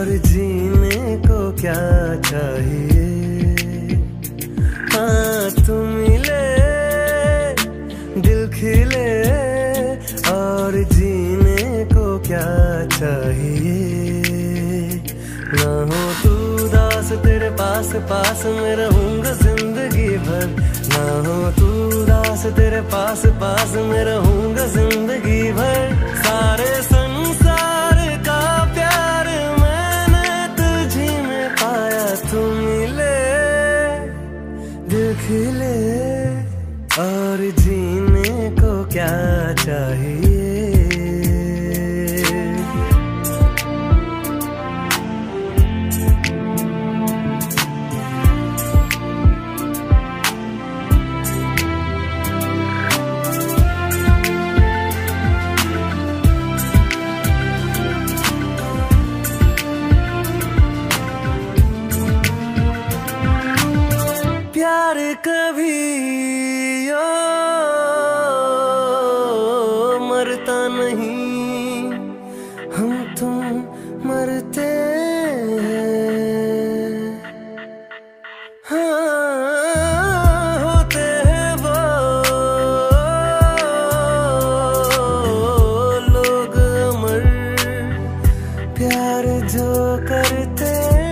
और जीने को क्या चाहिए। हाँ तुम मिले, दिल खिले, और जीने को क्या चाहिए। ना हो तू उदास, तेरे पास पास मैं रहूंगा जिंदगी भर। ना हो तू उदास, तेरे पास पास मैं रहूंगा जिंदगी भर। सारे संसार का प्यार मैंने तुझी में पाया। तू मिले, दिल खिले, और जीने को क्या चाहिए। प्यार कभी मरता नहीं, हम तुम मरते हैं। हाँ होते हैं वो लोग अमर, प्यार जो करते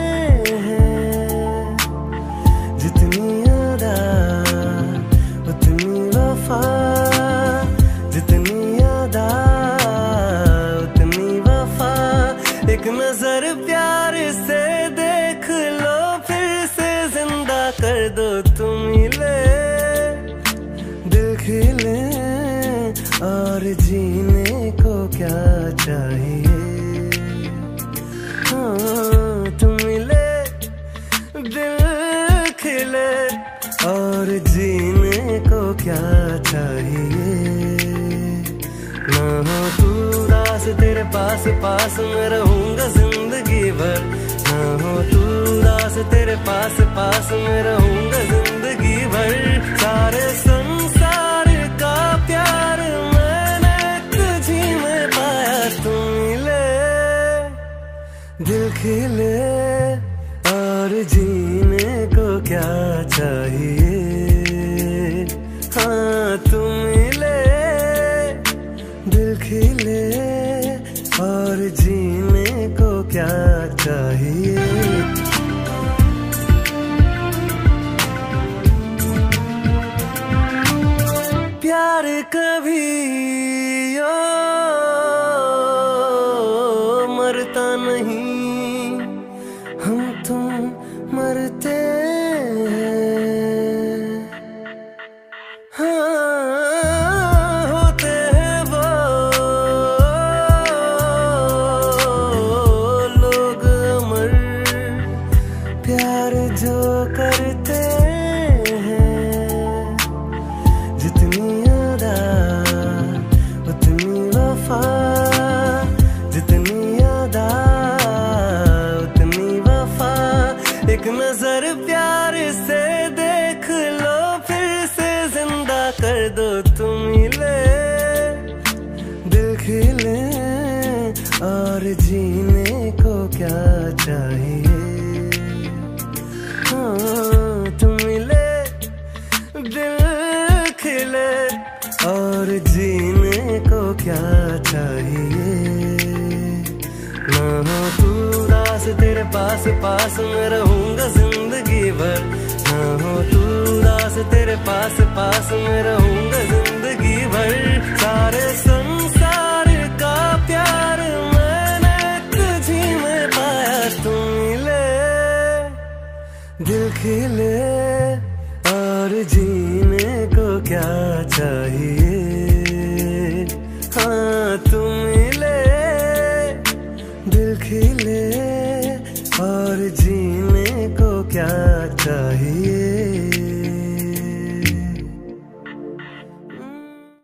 एक नजर प्यार से देख लो, फिर से जिंदा कर दो। तुम मिले, दिल खिले, और जीने को क्या चाहिए। हाँ तुम मिले, दिल खिले, और जीने को क्या चाहिए। ना हो तू उदास, तेरे पास पास मैं रहूंगा जिंदगी भर। ना हो तू उदास, तेरे पास पास मैं रहूंगा जिंदगी भर। सारे संसार का प्यार मैंने तुझी में पाया। तू मिले, दिल खिले, और जीने को क्या चाहिए। हाँ तुम मिले, दिल खिले, और जीने को क्या चाहिए। प्यार कभी मरता नहीं, हम तुम मरते हैं। हाँ होते हैं वो लोग अमर, प्यार जो करते हैं। जितनी अदा उतनी वफा, जितनी अदा उतनी वफा। एक नजर प्यार से देख लो, फिर से जिंदा कर दो। तुम मिले, दिल खिले, और जीने को क्या चाहिए। हाँ तुम मिले, दिल खिले, और जीने को क्या चाहिए। ना हो तू उदास, तेरे पास पास मैं रहूंगा जिंदगी भर। ना हो तू उदास, तेरे पास पास मैं रहूंगा जिंदगी भर। सारे संसार का प्यार मैंने तुझी में पाया। तू मिले, दिल खिले, और जीने को क्या